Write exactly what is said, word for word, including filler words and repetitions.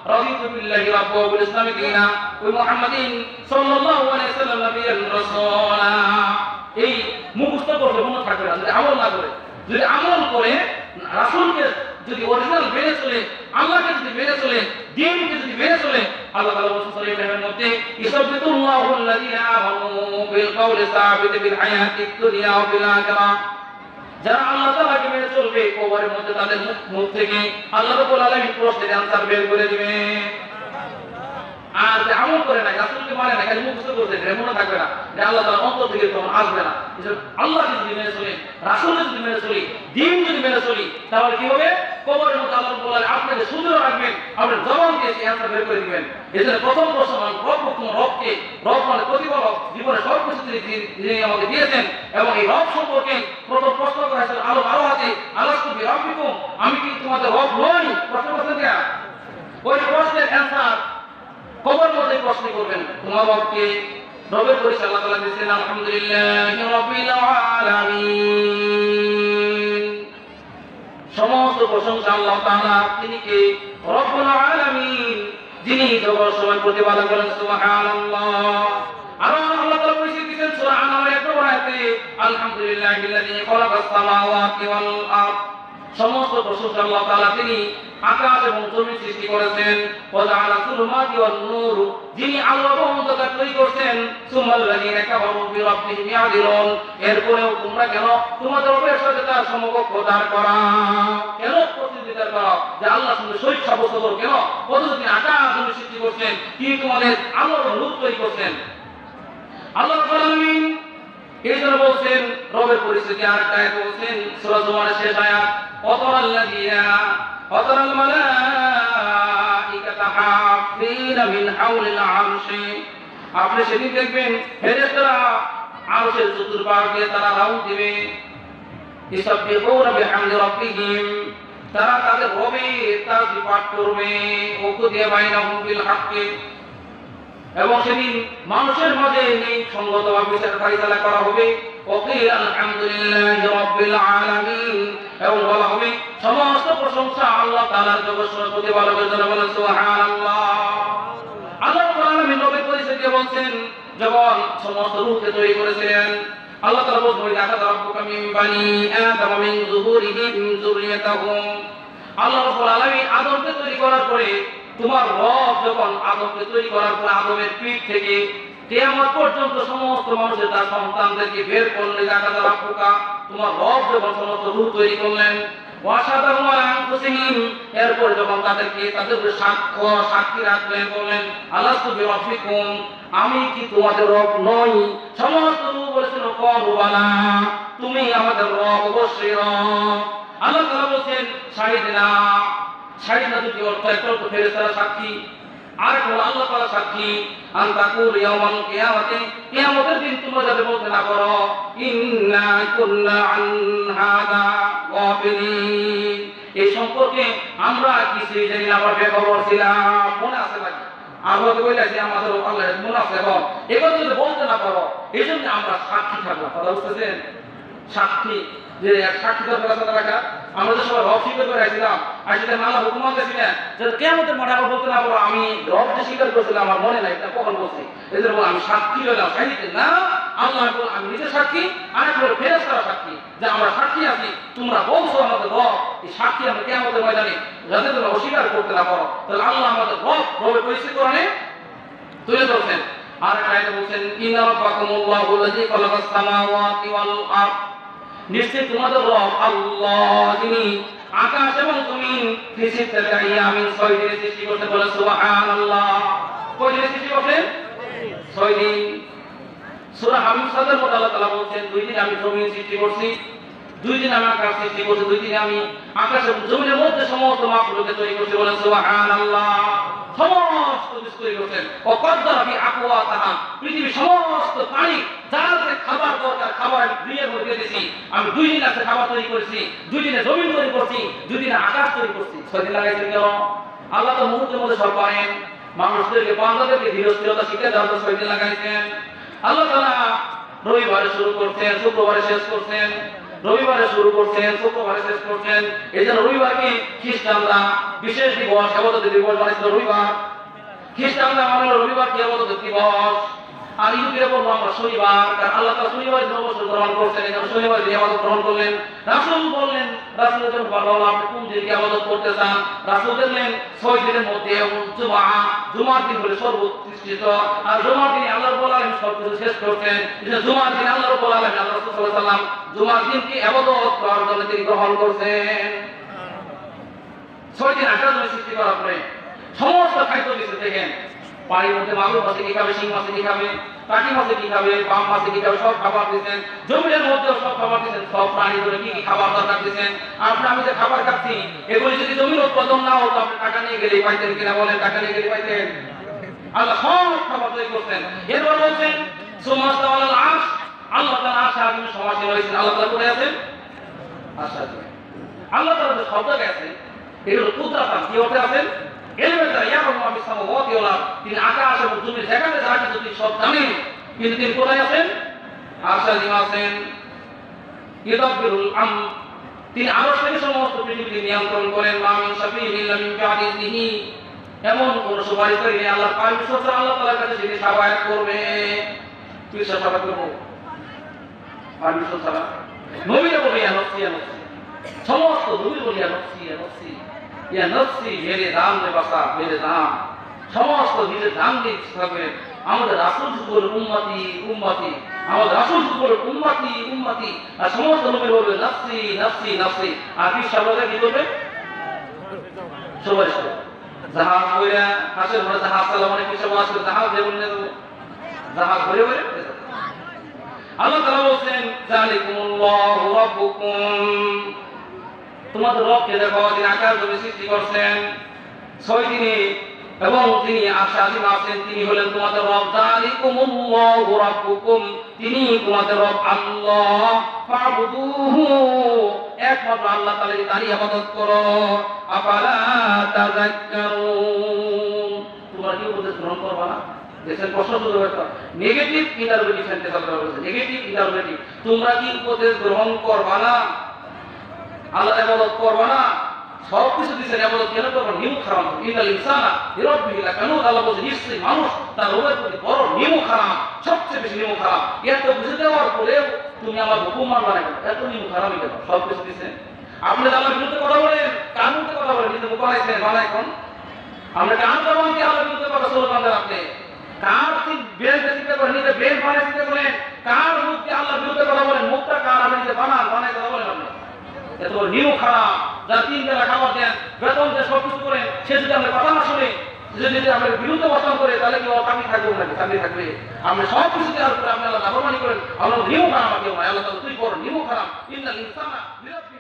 রাদিতু বিল্লাহি রাব্বান ওয়া বিল ইসলামি দীনা ওয়া মুহাম্মাদিন সাল্লাল্লাহু আলাইহি ওয়াসাল্লাম নাবিয়্যান রাসূলা। এই মুখস্থ করতে মনে থাকবে না, যদি আমল না করে। যদি আমল করে রাসূলকে যদি অরিজিনাল মেনে চলে, আল্লাহকে যদি মেনে চলে, দ্বীনকে যদি মেনে চলে, আল্লাহ তাআলা বলেছেন সূরা ইব্রাহিমের মধ্যে ইসাবিতুল্লাহু আল্লাযীনা আমানু বিল কওলি সাবিত ফিল হায়াতিদ দুনিয়া ওয়া ফিল আখিরাহ। যারা আল্লাহ তাআলাকে মেনে চলবে, কবরের মধ্যে তাদের মুখ মুখ থেকে আল্লাহ রাব্বুল আলামিন প্রশ্নের আনসার বের করে দিবে। আর যে আমল করে না, রাসূলকে মানে না, খালি মুখস্থ করতে গেলে মনে থাকবে না, যে আল্লাহ তাআলা অন্তর থেকে তখন আসবে না। আল্লাহকে যদি মেনে চলে, রাসূলকে যদি মেনে চলি, দ্বীন যদি মেনে চলি, তাহলে কি হবে? কবরের মধ্যে আল্লাহ রাব্বুল আলামিন আপনাকে সুন্দর রাখবেন, আপনার জবান দিয়ে সেই আনসার বের করে দিবেন। এজন্য প্রথম প্রশ্ন, রব তোমার রবকে, রব মানে প্রতিপালক, জীবনে সব কিছু যিনি আমাকে দিয়েছেন, এবং এই রব সম্পর্কে প্রথম প্রশ্ন করা হয়েছিল আলো আলো হাতে আলাস্তু বিরাব্বিকুম, আমি কি তোমাদের রব নই? প্রশ্ন করছেন কিনা? ওই প্রশ্নের অ্যান্সার কবর মধ্যে প্রশ্ন করবেন, তোমার রবকে। রবের পরিচয় আল্লাহ তাআলা দিয়েছেন আলহামদুলিল্লাহি রাব্বিল আলামিন। সমস্ত প্রশংসা আল্লাহ তাআলা, তিনি কে? রব্বুল আলামিন, যিনি জগৎ সময় প্রতিপালক। বলেন সুবহানাল্লাহ। আর আল্লাহ তাআলা পরিচয় দিয়েছেন সূরা আন-নামের এক নম্বর আয়াতে আলহামদুলিল্লাহিল্লাযী খালাকাস সামাওয়াতি ওয়াল আরদ। সমস্ত প্রশংসা আল্লাহ তাআলা, তিনি আকাশ এবং জমিন সৃষ্টি করেছেন। ওয়াজআলা যুলুমাতি ওয়ান নূর, যিনি আলো এবং অন্ধকার তৈরি করেছেন। সুমাল্লাযীনা কাফারু বিরাব্বিহিম ইয়াদিলুন, এরপরেও তোমরা কেন তোমাদের রবের সাথে তার সমকক্ষ দাঁড় করাও? কেন প্রতিদ্বন্দ্বিতা করো যে আল্লাহর সঙ্গে শরীক সাব্যস্ত করো? কেন? কতদিন আকাশ জমিন সৃষ্টি করছেন, তিনি তোমাদের আলো এবং নূর তৈরি করছেন। আল্লাহ রাব্বুল আলামিন এই জন্য বলছেন, রবের পরিস্থিতি আরেকটা আয়াত বলছেন সূরা জুমারের শেষ আয়াত, ওয়াতারাল্লাযীনা ওয়াতারাল মালাঈকাতা হাফিনা মিন হাওলিল আরশি। আপনি সেদিন দেখবেন ফেরেশতারা আরশের চতুর্পাশে তারা রাউন্ড দিবে। ইসাব্বিহুনা বিহামদি রাব্বিহিম, তারা তাদের রবের তাসবিহ পাঠ করবে। ওকুদিয়া বাইনাহুম বিল হাক্কি, এবং সেদিন মানুষের মাঝে নেই সঙ্গতভাবে বিচার ফায়সালা করা হবে। ওয়াকিল আলহামদুলিল্লাহি রাব্বিল আলামিন, এবং বলা হবে সমস্ত প্রশংসা আল্লাহ তাআলার, জগৎ প্রতিপালকের জন্য। বলেন সুবহানাল্লাহ। আল্লাহ রাব্বুল আলামিন নবীর পরিচয় দিয়ে বলছেন, যখন সমস্ত রূহকে তৈরি করেছিলেন, আল্লাহ তাআলা বলেন ওয়া আখাযা রাব্বুকা মিন বানি আদাম মিন যুহুরিহিম যুররিয়াতাহুম। আল্লাহ রাব্বুল আলামিন আদমকে তৈরি করার পরে, তোমার রব যখন আদমকে তৈরি করার পর আদমের পিঠ থেকে কিয়ামত পর্যন্ত সমস্ত মানুষের তার সন্তানদেরকে বের করলেন। আকাদা রাব্বুকা, তোমার রব যখন সমস্ত রূহ তৈরি করলেন, ওয়াশাদাহু আলা আনফুসিহিম, এরপর যখন তাদেরকে তাদের উপরে সাক্ষ্য সাক্ষী রাখলেন, বললেন আলাস্তু বিরাব্বিকুম, আমি কি তোমাদের রব নই? সমস্ত রূহ বলেছিল ক্বালু বালা, তুমি আমাদের রব, অবশ্যই রব। আল্লাহ তাআলা বলেন শাহিদনা, শাহিদনা দুটি অর্থ, একটা অর্থ ফেরেশতারা সাক্ষী, আর একটা আল্লাহ তাআলা সাক্ষী। আন তাকুল ইয়াউমাল কিয়ামাতি, কিয়ামতের দিন তোমরা যাতে বলতে না পারো ইন্না কুন্না আন হাদা গাফিলিন, এই সম্পর্কে আমরা কিছুই জানি না, আমরা বেখবর ছিলাম। মনে আছে নাকি? আমরা তো বলেছি আমাদের আল্লাহ মনে আছে, এবং এগুলো যদি বলতে না পারো, এই জন্য আমরা সাক্ষী থাকবো। কথা বুঝতেছেন? সাক্ষী, যে সাক্ষী দরকার আছে রাখা। আমরা যে সবাই রব স্বীকার করে আসছিলাম, আর সেটা আল্লাহ হুকুম আনতেছিলেন যে কিয়ামতের মাঠে আবার বলতে না পারো আমি রব যে স্বীকার করেছিলাম, আমার মনে নাই এটা কখন বলছি। এই জন্য আমি সাক্ষী হইলাম, শাহিদ না। আল্লাহ বল আমি নিজে সাক্ষী, আর একটা ফেরেশতারা সাক্ষী, যে আমরা সাক্ষী আছি, তোমরা বলছো আমাদের রব। এই সাক্ষী আমরা কিয়ামতের ময়দানে যাতে তোমরা অস্বীকার করতে না পারো, তাহলে আল্লাহ আমাদের রব, রবের পরিচয় করে তুলে ধরছেন। আর একটা আয়াতে বলছেন ইন্না রাব্বাকুমুল্লাহু আল্লাযী খালাকাস সামাওয়াতি ওয়াল আরদ, নিশ্চয় তোমাদের রব আল্লাহ, যিনি আকাশ এবং জমিন ফি সিত্তাতি আইয়ামিন, ছয় দিনে সৃষ্টি করতে। বলে সুবহানাল্লাহ। কয় দিনে সৃষ্টি করলেন? ছয় দিন। সূরা হামিদের মধ্যে আল্লাহ তাআলা বলেন দুই দিন আমি জমিন সৃষ্টি করছি, দুই দিন আমি আকাশ সৃষ্টি করছি, দুই দিন আমি আকাশ এবং জমিনের মধ্যে সমস্ত মাখলুককে তৈরি করছি। বলে সুবহানাল্লাহ। সমস্ত কিছু তৈরি করেছেন। ও কদ্দারা ফি আকওয়াতাহা, পৃথিবীর সমস্ত প্রাণী যার যে খাবার দরকার, খাবার আমি দুইয়ের মধ্যে দিয়েছি। আমি দুই দিন আছে খাবার তৈরি করেছি, দুই দিনে জমিন তৈরি করছি, দুই দিনে আকাশ তৈরি করছি। ছয় দিন লাগাইছেন কেন? আল্লাহ তো মুহূর্তের মধ্যে সব পারেন। মানুষদেরকে, বান্দাদেরকে ধীর স্থিরতা শিখে দেওয়ার জন্য ছয় দিন লাগাইছেন। আল্লাহ তাআলা রবিবারে শুরু করছেন, শুক্রবারে শেষ করছেন, রবিবারে শুরু করছেন, শুক্রবারে শেষ করছেন। এই জন্য রবিবারকে খ্রিস্টানরা বিশেষ দিবস, ইবাদতের দিবস বানিয়েছিল রবিবার। খ্রিস্টানরা মানে রবিবার কি ইবাদতের দিবস, আর ইহুদিরা বলবো আমরা শনিবার, কারণ আল্লাহ তাআলা শনিবার দিন অবসর গ্রহণ করছেন, এই জন্য শনিবার দিন ইবাদত গ্রহণ করলেন। রাসূল বললেন, রাসূলের জন্য ভালো হলো আপনি কোন দিনকে ইবাদত করতে চান। রাসূল বললেন ছয় দিনের মধ্যে জুমআ, জুমার দিন হলো সর্বোৎকৃষ্ট, আর জুমার দিন আল্লাহ রাব্বুল আলামিন সবকিছু শেষ করছেন। এই জন্য জুমার দিন আল্লাহ রাব্বুল আলামিন আল্লাহ রাসূল সাল্লাল্লাহু আলাইহি ওয়াসাল্লাম জুমার দিনকে ইবাদত করার জন্য তিনি গ্রহণ করছেন। ছয় দিন আকাশ জমি সৃষ্টি করার পরে সমস্ত খাদ্য কিছু দেখেন, পানির মধ্যে মাগুর মাছে কি খাবে, শিং মাছে কি খাবে, টাকি মাছে কি খাবে, বাম মাছে কি খাবে, সব খাবার দিচ্ছেন। জমির মধ্যেও সব খাবার দিচ্ছেন, সব প্রাণী ধরে কি কি খাবার দরকার দিচ্ছেন। আপনি আমি যে খাবার খাচ্ছি এগুলি যদি জমির উৎপাদন না হতো আপনি টাকা নিয়ে গেলেই পাইতেন কিনা বলেন, টাকা নিয়ে গেলে পাইতেন। আল্লাহ সব খাবার তৈরি করছেন। এরপর বলছেন সুমাস্তাওয়ালাল আরশ, আল্লাহ তাআলা আরশে আজিমে সমাসীন হয়েছেন। আল্লাহ তাআলা কোথায় আছেন? আরশে আজিমে। আল্লাহ তাআলা যে শব্দ গেছে এগুলো কুদরাতান কি অর্থে আছেন? এলিমের দ্বারা ইয়ারুম আবিস সামাওয়াতি ওয়াল আরদ, তিনি আকাশ এবং জমির যেখানে যা কিছু তিনি সব জানেন, কিন্তু তিনি কোথায় আছেন? আরশে আজিমে আছেন। ইদাব্বিরুল আমর, তিনি আরশ থেকে সমস্ত পৃথিবীকে নিয়ন্ত্রণ করেন। মা মিন শাফিইন ইল্লা মিন বা'দি ইযনিহি, এমন কোন সুপারিশকারী নেই আল্লাহর পারমিশন ছাড়া আল্লাহ তাআলার কাছে যিনি শাফায়াত করবে। তুই শাফায়াত করব পারমিশন ছাড়া? নবীরা বলে ইয়া নফসি ইয়া নফসি, সমস্ত নবী বলে ইয়া নফসি ইয়া নফসি ইয়া নফসি, মেরে জান রে বাসা, মেরে জান, সমস্ত নিজের জান দিয়ে থাকবে। আমাদের রাসূল বলে উম্মতি উম্মতি, আমাদের রাসূল বলে উম্মতি উম্মতি, আর সমস্ত নবী বলবে নফসি নফসি নফসি। আর কি শাফায়াত কি করবে? সবাই সবাই জাহাজ কইরা হাসের ঘরে জাহাজ চালানো, অনেক কিছু ওয়াজ করে জাহাজ দিয়ে বলে দেবে, জাহাজ ঘুরে ঘুরে। আল্লাহ তাআলা বলেন যালিকুমুল্লাহু রাব্বুকুম, তোমাদের রবকে দেখো, তিনি আকাশ জমি সৃষ্টি করছেন ছয় দিনে এবং তিনি আরশে আজিম আছেন, তিনি হলেন তোমাদের রব। যালিকুমুল্লাহু রাব্বুকুম, তিনি তোমাদের রব আল্লাহ। ফাবুদুহু, একমাত্র আল্লাহ তাআলারই তারই ইবাদত করো। আফালা তাযাক্কারুন, তোমরা কি উপদেশ গ্রহণ করবা না? দেখেন প্রশ্ন শুরু হয়েছে, নেগেটিভ ইন্টারপ্রিটেশন সেন্টেন্স আল্লাহ বলেছে, নেগেটিভ ইন্টারপ্রিটেশন, তোমরা কি উপদেশ গ্রহণ করবা না? আল্লাহ ইবাদত করবা না? সব কিছু দিয়েছেন, ইবাদত কেন করবা? নিমুখ হারাম। ইন্নাল ইনসানা লিরাব্বিহি লাকানুদ, আল্লাহ বলেছে নিশ্চয়ই মানুষ তার রবের প্রতি বড় নিমুখ হারাম, সবচেয়ে বেশি নিমুখ হারাম। এত বুঝে দেওয়ার পরেও তুমি আমার হুকুম মানবা না, এত নিমুখ হারামই কেন? সব কিছু দিয়েছেন। আপনি আল্লাহর বিরুদ্ধে কথা বলেন, কার বিরুদ্ধে কথা বলেন? নিজে মুখ বানাইছেন, বানাই কোন? আমরা কান জবান দিয়ে আল্লাহর বিরুদ্ধে কথা স্লোগান দেন আপনি। কার ঠিক ব্রেন চিন্তা করেন, নিজে ব্রেন বানাই চিন্তা করেন, কার মুখে আল্লাহর বিরুদ্ধে কথা বলেন? মুখটা কার আপনি নিজে বানান, বানাই কথা বলেন আপনি। এত নিমুখ খারাপ, যারা তিন বেলা খাবার দেন, বেতন দেন, সব কিছু করেন, সে যদি আমরা কথা না শুনে, যদি আমাদের বিরুদ্ধে অবস্থান করে, তাহলে কি চাকরি থাকবে নাকি? চাকরি থাকবে। আমরা সব কিছু দেওয়ার পরে আপনি আল্লাহ নাফরমানি করেন, আমরা নিমুখ খারাপ কেউ নয়। আল্লাহ তুই বড় নিমুখ খারাপ। ইন্নাল ইনসানা লিরাব্বিহি